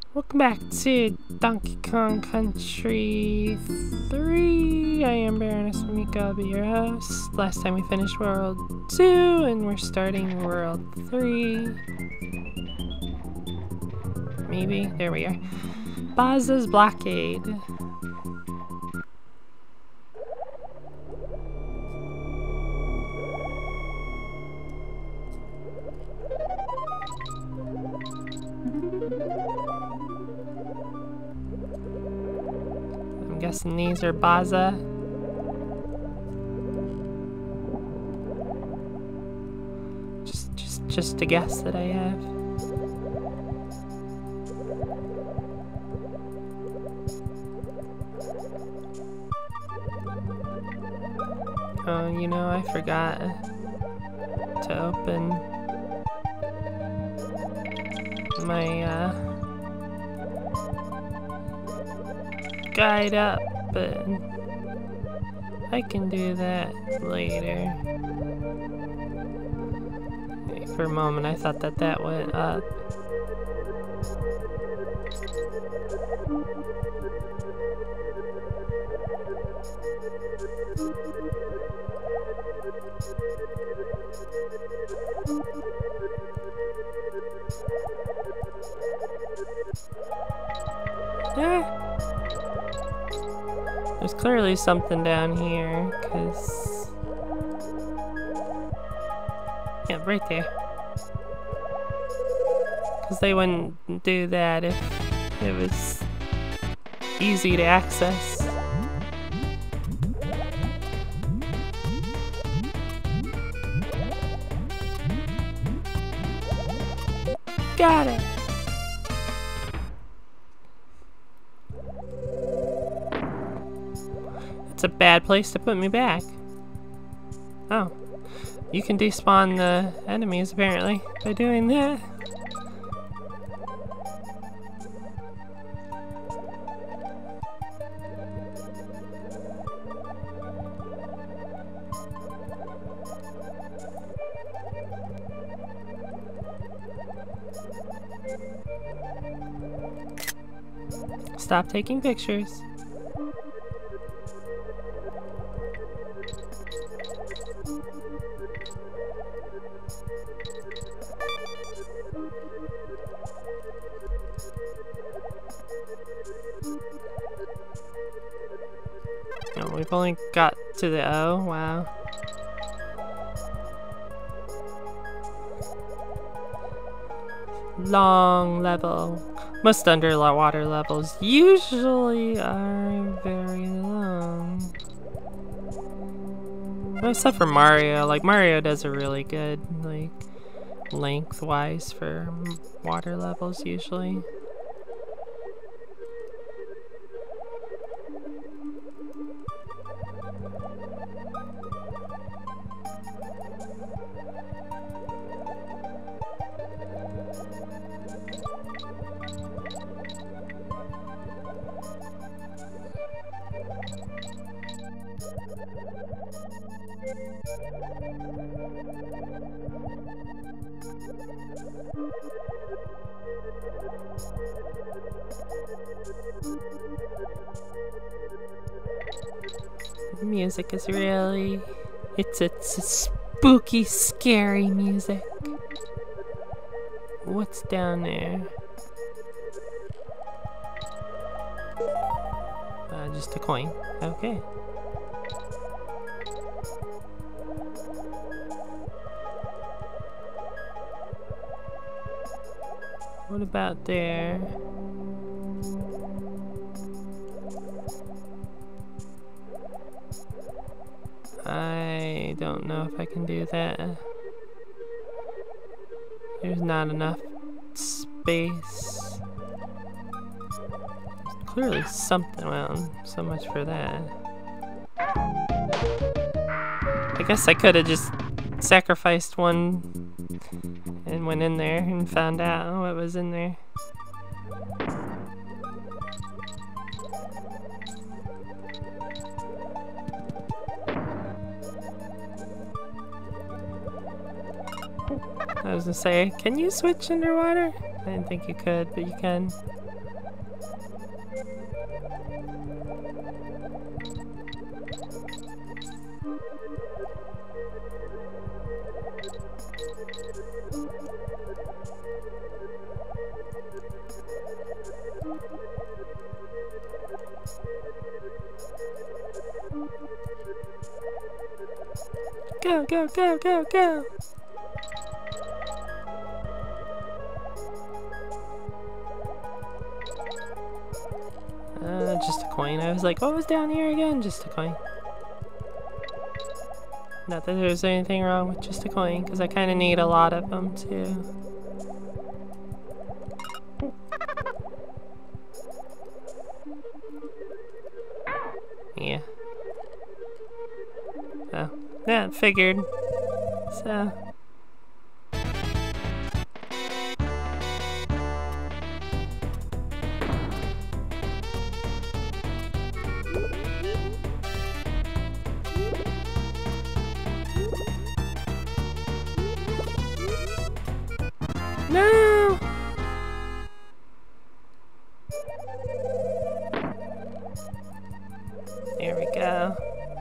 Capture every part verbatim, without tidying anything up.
Welcome back to Donkey Kong Country three. I am Baroness Mika, I'll be your host. Last time we finished World two, and we're starting World three. Maybe? There we are. Baza's Blockade. I'm guessing these are Baza. Just, just, just a guess that I have. Oh, you know, I forgot to open my uh, guide up, but I can do that later. For a moment, I thought that that went up. Ah. There's clearly something down here, cause yeah, right there. Cause they wouldn't do that if it was easy to access. Got it. It's a bad place to put me back. Oh. You can despawn the enemies, apparently, by doing that. Stop taking pictures. Oh, we've only got to the O. Wow. Long level. Most underwater levels usually are very long. Well, except for Mario. Like, Mario does a really good, like, lengthwise for water levels usually. The music is really, it's, it's a spooky, scary music. What's down there? Uh, just a coin. Okay. What about there? I don't know if I can do that. There's not enough space. There's clearly something. Well, so much for that. I guess I could have just sacrificed one and went in there and found out what was in there. I was gonna say, can you switch underwater? I didn't think you could, but you can. Go, go, go, go, go! Uh, just a coin. I was like, what was down here again? Just a coin. Not that there's anything wrong with just a coin, because I kind of need a lot of them too. Yeah. Oh, yeah, figured. So. No! There we go.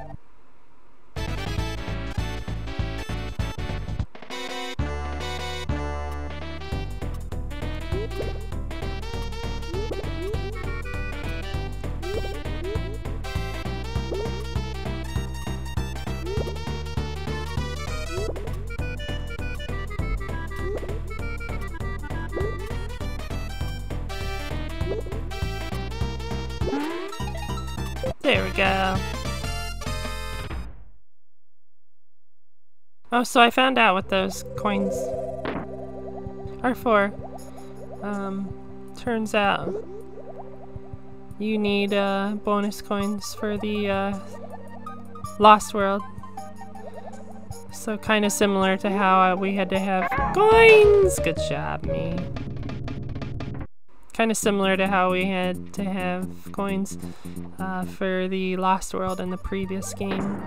There we go. Oh, so I found out what those coins are for. Um, turns out you need uh, bonus coins for the uh, Lost World. So kind of similar to how uh, we had to have coins. Good job, me. Kind of similar to how we had to have coins uh, for the Lost World in the previous game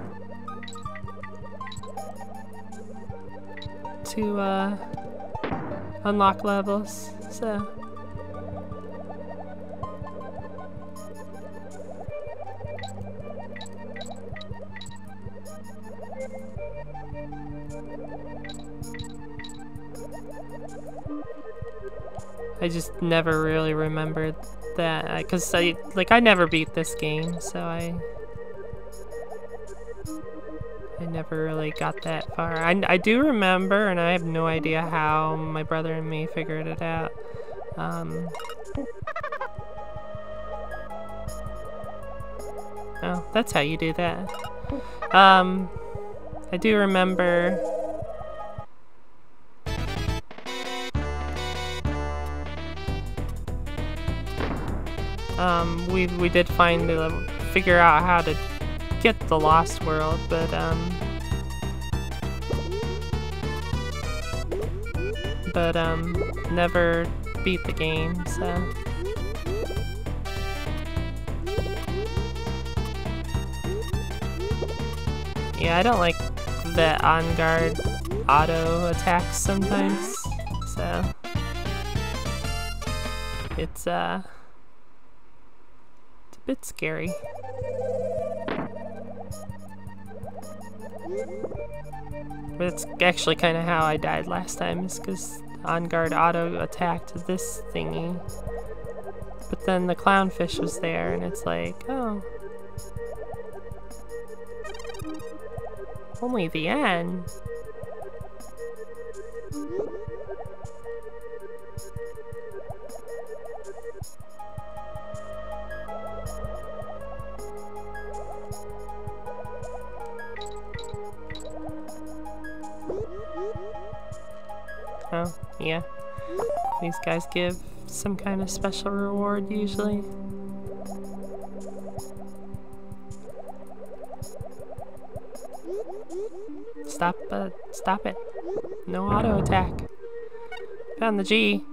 to uh, unlock levels. So I just never really remembered that, because I, like, I never beat this game, so I, I never really got that far. I, I do remember, and I have no idea how my brother and me figured it out. Um, oh, that's how you do that. Um, I do remember. Um, we, we did find, uh, figure out how to get the Lost World, but, um, but, um, never beat the game, so. Yeah, I don't like the on guard auto attacks sometimes, so. It's, uh, bit scary. But it's actually kind of how I died last time, is because on guard auto attacked this thingy. But then the clownfish was there, and it's like, oh. Only the end. Oh, yeah. These guys give some kind of special reward usually. Stop, uh, stop it. No auto attack. Found the G.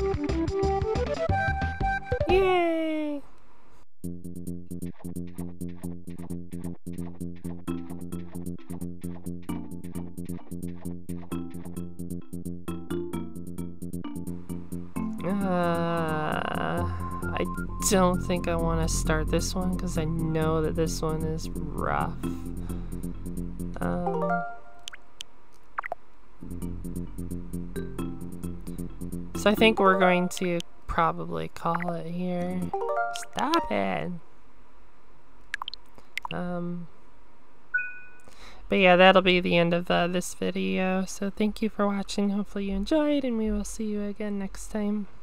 Yay! Uh, I don't think I want to start this one because I know that this one is rough. Um, so I think we're going to probably call it here. Stop it! Um, but yeah, that'll be the end of uh, this video. So thank you for watching. Hopefully you enjoyed, and we will see you again next time.